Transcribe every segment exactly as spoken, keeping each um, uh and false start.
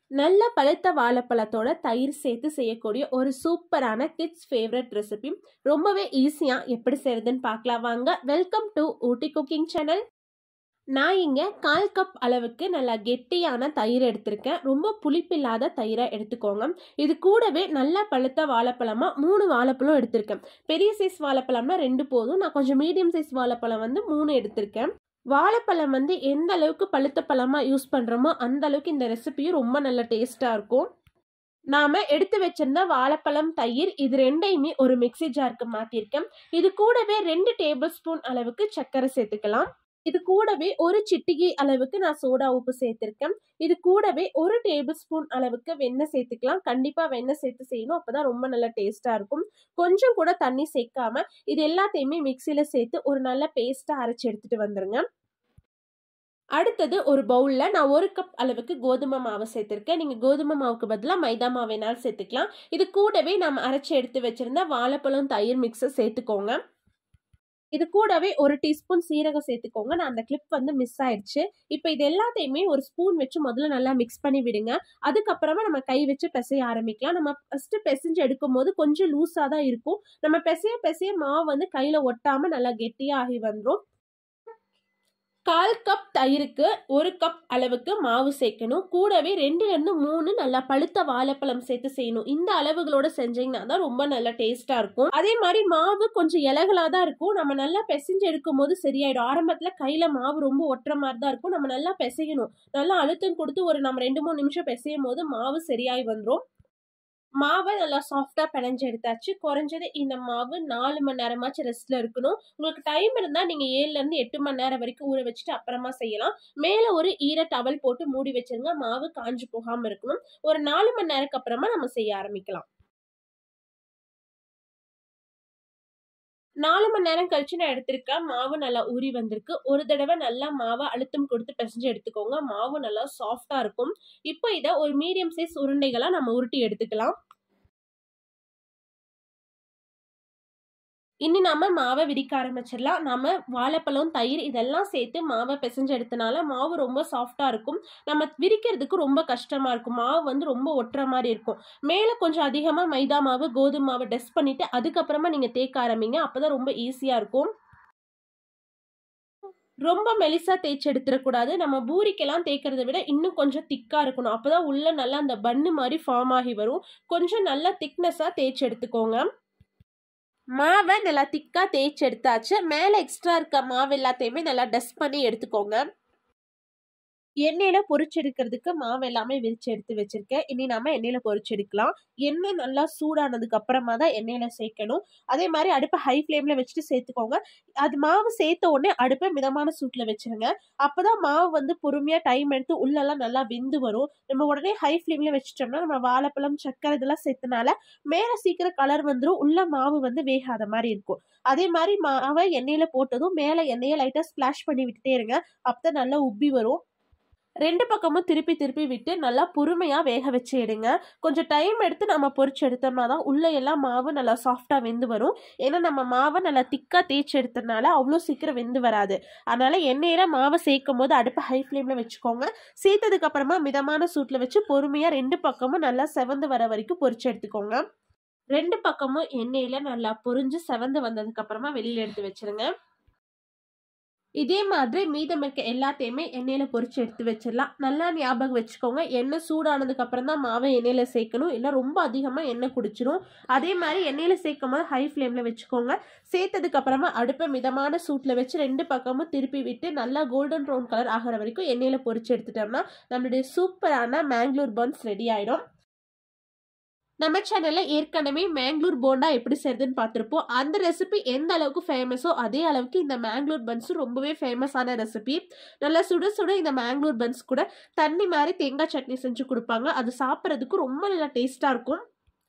நல்ல பழுத்த வாழைப்பழத்தோட தயிர் சேர்த்து செய்யக்கூடிய ஒரு சூப்பரான கிட்ஸ் ஃபேவரட் ரெசிபி. ரொம்பவே ஈஸியா எப்படி செய்யறதுன்னு பார்க்கலாம் வாங்க. Welcome to Ooty cooking channel. நான் இங்க கால் கப் அளவுக்கு நல்லா கெட்டியான தயிர் எடுத்திருக்கேன். ரொம்ப புளிப்பில்லாத தயிரை எடுத்துக்கோங்க. இது கூடவே நல்லா பழுத்த வாழைப்பழமா மூணு வாழைப்பழம் எடுத்திருக்கேன். பெரிய சைஸ் வாழைப்பழம்னா ரெண்டு போதும். நான் கொஞ்சம் மீடியம் சைஸ் வாழைப்பழம் வந்து மூணு எடுத்திருக்கேன். வாழைப்பழம் வந்து எந்த அளவுக்கு பழுத்த பழமா யூஸ் பண்றோமோ அந்த அளவுக்கு இந்த ரெசிபியும் ரொம்ப நல்ல டேஸ்டா இருக்கும். நாம எடுத்து வச்சிருந்த வாழைப்பழம், தயிர் இது ரெண்டையுமே ஒரு மிக்ஸி ஜாருக்கு மாத்திருக்கேன். இது கூடவே ரெண்டு டேபிள் ஸ்பூன் அளவுக்கு சர்க்கரை சேர்த்துக்கலாம். இது கூடவே ஒரு சிட்டிகை அளவுக்கு நான் சோடா உப்பு சேர்த்திருக்கேன். இது கூடவே ஒரு டேபிள் ஸ்பூன் அளவுக்கு வெண்ணெய் சேர்த்துக்கலாம். கண்டிப்பா வெண்ணெய் சேர்த்து செய்யணும், அப்பதான் ரொம்ப நல்ல டேஸ்டா இருக்கும். கொஞ்சம் கூட தண்ணி சேர்க்காம இது எல்லாத்தையுமே மிக்சியில சேர்த்து ஒரு நல்ல பேஸ்டா அரைச்சு எடுத்துட்டு வந்துருங்க. அடுத்தது ஒரு பவுல்ல நான் ஒரு கப் அளவுக்கு கோதுமை மாவு சேர்த்திருக்கேன். நீங்க கோதுமை மாவுக்கு பதிலாக மைதா மாவு வேணாலும் சேர்த்துக்கலாம். இது கூடவே நம்ம அரைச்சு எடுத்து வச்சிருந்த வாழைப்பழம் தயிர் மிக்ஸை சேர்த்துக்கோங்க. இது கூடவே ஒரு டீஸ்பூன் சீரகம் சேர்த்துக்கோங்க. நான் அந்த கிளிப் வந்து மிஸ் ஆயிடுச்சு. இப்போ இது எல்லாத்தையுமே ஒரு ஸ்பூன் வச்சு முதல்ல நல்லா மிக்ஸ் பண்ணி விடுங்க. அதுக்கப்புறமா நம்ம கை வச்சு பிசைய ஆரம்பிக்கலாம். நம்ம ஃபர்ஸ்ட் பிசைஞ்சு எடுக்கும் போது கொஞ்சம் லூஸா தான் இருக்கும். நம்ம பிசைய பிசைய மாவு வந்து கையில ஒட்டாம நல்லா கெட்டியா ஆகி வந்துடும். கால் கப் தயிருக்கு ஒரு கப் அளவுக்கு மாவு சேர்க்கணும். கூடவே ரெண்டுல இருந்து மூணு நல்லா பழுத்த வாழைப்பழம் சேர்த்து செய்யணும். இந்த அளவுகளோட செஞ்சீங்கன்னா தான் ரொம்ப நல்ல டேஸ்டா இருக்கும். அதே மாதிரி மாவு கொஞ்சம் இலகலா தான் இருக்கும். நம்ம நல்லா பிசைஞ்சு எடுக்கும் போது சரியாயிடும். ஆரம்பத்துல கையில மாவு ரொம்ப ஒட்டுற மாதிரி தான் இருக்கும். நம்ம நல்லா பிசையணும். நல்லா அழுத்தம் கொடுத்து ஒரு நம்ம ரெண்டு மூணு நிமிஷம் பிசையும் போது மாவு சரியாய் வந்துடும். மாவை நல்லா சாஃப்டா பிணைஞ்சு எடுத்தாச்சு. குறைஞ்சது இந்த மாவு நாலு மணி நேரமாச்சு ரெஸ்ட்ல இருக்கணும். உங்களுக்கு டைம் இருந்தா நீங்க ஏழுல இருந்து எட்டு மணி நேரம் வரைக்கும் ஊற வச்சுட்டு அப்புறமா செய்யலாம். மேல ஒரு ஈர டவல் போட்டு மூடி வச்சிருங்க. மாவு காஞ்சு போகாம இருக்கணும். ஒரு நாலு மணி நேரத்துக்கு அப்புறமா நம்ம செய்ய ஆரம்பிக்கலாம். நாலு மணி நேரம் கழிச்சு நான் எடுத்திருக்கேன். மாவு நல்லா ஊறி வந்திருக்கு. ஒரு தடவை நல்லா மாவை அழுத்தம் கொடுத்து பிசைஞ்சு எடுத்துக்கோங்க. மாவு நல்லா சாஃப்டா இருக்கும். இப்போ இதை ஒரு மீடியம் சைஸ் உருண்டைகளா நம்ம உருட்டி எடுத்துக்கலாம். இனி நாம மாவை விரிக்க ஆரம்பிச்சிடலாம். நம்ம வாழைப்பழம், தயிர் இதெல்லாம் சேர்த்து மாவை பிசைஞ்சு எடுத்தனால மாவு ரொம்ப சாஃப்டா இருக்கும். நம்ம விரிக்கிறதுக்கு ரொம்ப கஷ்டமா இருக்கும். மாவு வந்து ரொம்ப ஒட்டுற மாதிரி இருக்கும். மேல கொஞ்சம் அதிகமா மைதா மாவு, கோதுமை மாவு டஸ்ட் பண்ணிட்டு அதுக்கப்புறமா நீங்க தேய்க்க ஆரம்பிங்க. அப்பதான் ரொம்ப ஈஸியா இருக்கும். ரொம்ப மெலிசா தேய்ச்சி எடுத்துடக்கூடாது. நம்ம பூரிக்கெல்லாம் தேய்க்கிறத விட இன்னும் கொஞ்சம் திக்கா இருக்கணும். அப்பதான் உள்ள நல்லா அந்த பன்னு மாதிரி ஃபார்ம் ஆகி வரும். கொஞ்சம் நல்லா திக்னஸா தேய்ச்சி எடுத்துக்கோங்க. மாவை நல்லா திக்கா தேய்ச்சி எடுத்தாச்சு. மேல எக்ஸ்ட்ரா இருக்க மாவு எல்லாத்தையுமே நல்லா டஸ்ட் பண்ணி எடுத்துக்கோங்க. எண்ணெயில பொரிச்செடுக்கிறதுக்கு மாவு எல்லாமே விரிச்சு எடுத்து வச்சிருக்கேன். இனி நாம எண்ணெயில பொரிச்செடுக்கலாம். எண்ணெய் நல்லா சூடானதுக்கு அப்புறமா தான் எண்ணெயில சேர்க்கணும். அதே மாதிரி அடுப்பை ஹை ஃப்ளேம்ல வச்சுட்டு சேர்த்துக்கோங்க. அது மாவு சேர்த்த உடனே அடுப்பை மிதமான சூட்ல வச்சிருங்க. அப்பதான் மாவு வந்து பொறுமையா டைம் எடுத்து உள்ளெல்லாம் நல்லா வெந்து வரும். நம்ம உடனே ஹை ஃப்ளேம்ல வச்சுட்டோம்னா நம்ம வாழைப்பழம், சக்கரை இதெல்லாம் சேர்த்தனால மேல சீக்கிரம் கலர் வந்துடும். உள்ள மாவு வந்து வேகாத மாதிரி இருக்கும். அதே மாதிரி மாவை எண்ணெயில போட்டதும் மேல எண்ணெயை லைட்டா ஸ்பிளாஷ் பண்ணி விட்டுட்டே இருங்க. அப்பதான் நல்லா உப்பி வரும். ரெண்டு பக்கமும் திருப்பி திருப்பி விட்டு நல்லா பொறுமையா வேக வச்சு எடுங்க. கொஞ்சம் டைம் எடுத்து நம்ம பொரிச்சு எடுத்தோம்னா தான் உள்ள எல்லாம் மாவு நல்லா சாஃப்டா வெந்து வரும். ஏன்னா நம்ம மாவை நல்லா திக்கா தேய்ச்சி எடுத்ததுனால அவ்வளோ சீக்கிரம் வெந்து வராது. அதனால எண்ணெயில மாவை சேர்க்கும் போது அடுப்பை ஹை ஃப்ளேம்ல வச்சுக்கோங்க. சேர்த்ததுக்கு அப்புறமா மிதமான சூட்ல வச்சு பொறுமையா ரெண்டு பக்கமும் நல்லா செவந்து வர வரைக்கும் பொரிச்சு எடுத்துக்கோங்க. ரெண்டு பக்கமும் எண்ணெயில நல்லா பொரிஞ்சு செவந்து வந்ததுக்கு அப்புறமா வெளியில எடுத்து வச்சிருங்க. இதே மாதிரி மீதம் இருக்க எல்லாத்தையுமே எண்ணெயில பொரிச்சு எடுத்து வச்சிடலாம். நல்லா ஞாபகம் வச்சுக்கோங்க, எண்ணெய் சூடானதுக்கு அப்புறம் தான் மாவை எண்ணெயில சேர்க்கணும். இல்லை ரொம்ப அதிகமா எண்ணெய் குடிச்சிரும். அதே மாதிரி எண்ணெயில சேர்க்கும் போது ஹை ஃப்ளேம்ல வச்சுக்கோங்க. சேர்த்ததுக்கு அப்புறமா அடுப்பை மிதமான சூட்ல வச்சு ரெண்டு பக்கமும் திருப்பி விட்டு நல்லா கோல்டன் ப்ரௌன் கலர் ஆகிற வரைக்கும் எண்ணெயில பொரிச்சு எடுத்துட்டோம்னா நம்மளுடைய சூப்பரான மேங்களூர் பன்ஸ் ரெடி ஆயிடும். நம்ம சேனல்ல ஏற்கனவே மேங்களூர் போண்டா எப்படி செய்யறதுன்னு பார்த்துருப்போம். அந்த ரெசிபி எந்த அளவுக்கு ஃபேமஸோ அதே அளவுக்கு இந்த மேங்களூர் பன்ஸும் ரொம்பவே ஃபேமஸான ரெசிபி. நல்லா சுட சுட இந்த மேங்களூர் பன்ஸ் கூட தண்ணி மாதிரி தேங்காய் சட்னி செஞ்சு கொடுப்பாங்க. அது சாப்பிட்றதுக்கு ரொம்ப நல்லா டேஸ்டா இருக்கும்.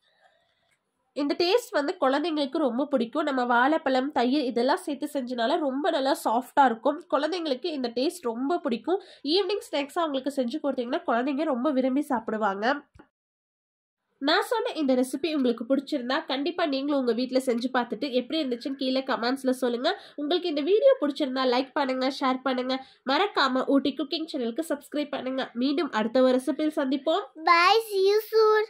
இந்த டேஸ்ட் வந்து குழந்தைங்களுக்கு ரொம்ப பிடிக்கும். நம்ம வாழைப்பழம், தயிர் இதெல்லாம் சேர்த்து செஞ்சனால ரொம்ப நல்லா சாஃப்டா இருக்கும். குழந்தைங்களுக்கு இந்த டேஸ்ட் ரொம்ப பிடிக்கும். ஈவினிங் ஸ்நாக்ஸா அவங்களுக்கு செஞ்சு கொடுத்தீங்கன்னா குழந்தைங்க ரொம்ப விரும்பி சாப்பிடுவாங்க. நான் சொன்ன இந்த ரெசிபி உங்களுக்கு பிடிச்சிருந்தா கண்டிப்பா நீங்களும் உங்க வீட்ல செஞ்சு பார்த்துட்டு எப்படி இருந்துச்சுன்னு கீழே கமெண்ட்ஸ்ல சொல்லுங்க. உங்களுக்கு இந்த வீடியோ பிடிச்சிருந்தா லைக் பண்ணுங்க, ஷேர் பண்ணுங்க. மறக்காம ஊட்டி குக்கிங் சேனலுக்கு சப்ஸ்கிரைப் பண்ணுங்க. மீண்டும் அடுத்த ஒரு ரெசிபியில் சந்திப்போம். Bye, see you soon.